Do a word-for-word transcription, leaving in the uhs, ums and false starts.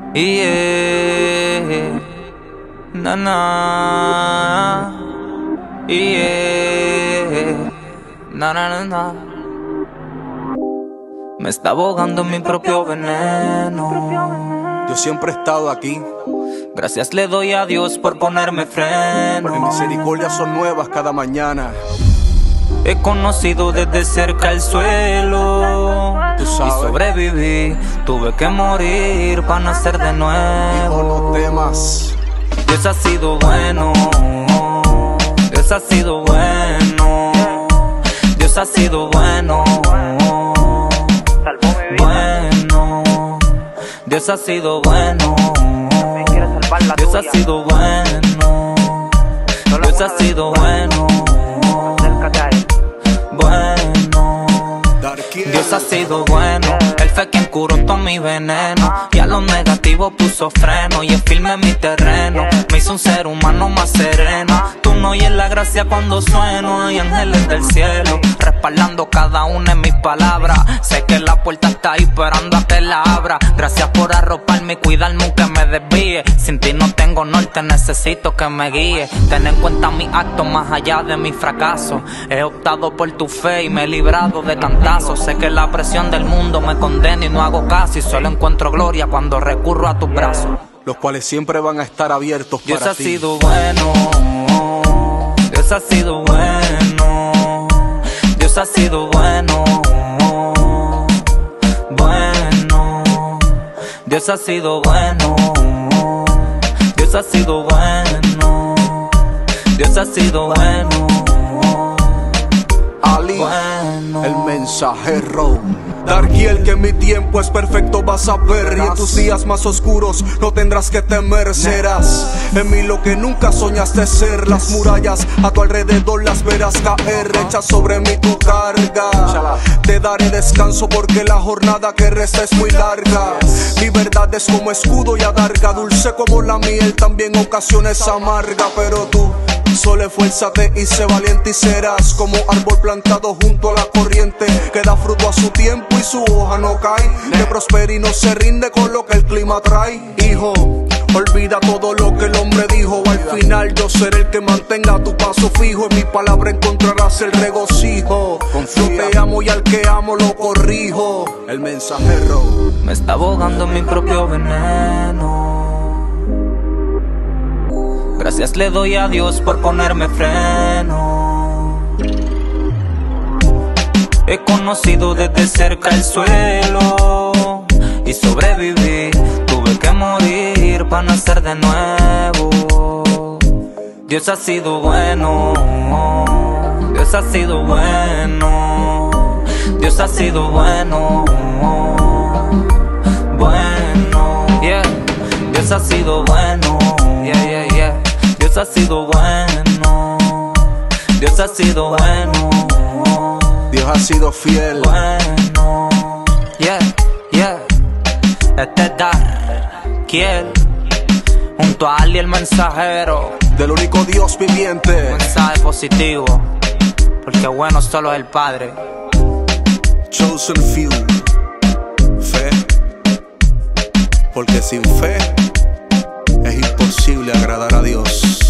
Yeah, na na, yeah, na na na na. Me está ahogando en mi propio veneno. Yo siempre he estado aquí. Gracias le doy a Dios por ponerme freno. Mis misericordias son nuevas cada mañana. He conocido desde cerca el suelo. Tú sabes. Y sobreviví, tuve que morir para nacer de nuevo. Hijo, no temas. Dios ha sido bueno, Dios ha sido bueno, Dios ha sido bueno, bueno, Dios ha sido bueno, Dios ha sido bueno, Dios ha sido bueno, bueno, Dios ha sido bueno. Él fue quien curó todo mi veneno y a lo negativo puso freno. Y es firme mi terreno, me hizo un ser humano más sereno. Tú no oyes la gracia cuando sueno. Hay ángeles del cielo respaldando cada una de mis palabras. Sé que la puerta está ahí esperando a que la abra. Gracias por arroparme y cuidarme aunque me desvíe. Sin ti no tengo norte, necesito que me guíe. Ten en cuenta mis actos más allá de mis fracasos. He optado por tu fe y me he librado de cantazos. Sé que la presión del mundo me condena y no hago caso. Y solo encuentro gloria cuando recurro a tus brazos, los cuales siempre van a estar abiertos Dios para ha ti. sido bueno, Dios ha sido bueno, Dios ha sido bueno, bueno, Dios ha sido bueno, Dios ha sido bueno, Dios ha sido bueno, Ali, bueno. el mensajero. Darkiel, que mi tiempo es perfecto, vas a ver. Y en tus días más oscuros no tendrás que temer. Serás en mí lo que nunca soñaste ser. Las murallas a tu alrededor las verás caer. Echa sobre mí tu carga. Te daré descanso porque la jornada que resta es muy larga. Mi verdad es como escudo y adarga. Dulce como la miel, también ocasiones amarga. Pero tú solo esfuérzate y sé valiente y serás como árbol plantado junto a la corriente, que da fruto a su tiempo y su hoja no cae, que prospera y no se rinde con lo que el clima trae. Hijo, olvida todo lo que el hombre dijo. Al final yo seré el que mantenga tu paso fijo. En mi palabra encontrarás el regocijo. Yo te amo y al que amo lo corrijo. El mensajero. Me está ahogando en mi propio veneno. Gracias le doy a Dios por ponerme freno. He conocido desde cerca el suelo y sobreviví, tuve que morir para nacer de nuevo. Dios ha sido bueno, Dios ha sido bueno, Dios ha sido bueno, bueno, yeah. Dios ha sido bueno, yeah, yeah, yeah. Dios ha sido bueno, Dios ha sido bueno, Dios ha sido fiel. bueno, yeah, yeah. Este es Darkiel junto a Ali el mensajero. Del único Dios viviente. Mensaje positivo, porque bueno solo es el Padre. Chosen few. Fe, porque sin fe es imposible agradar a Dios.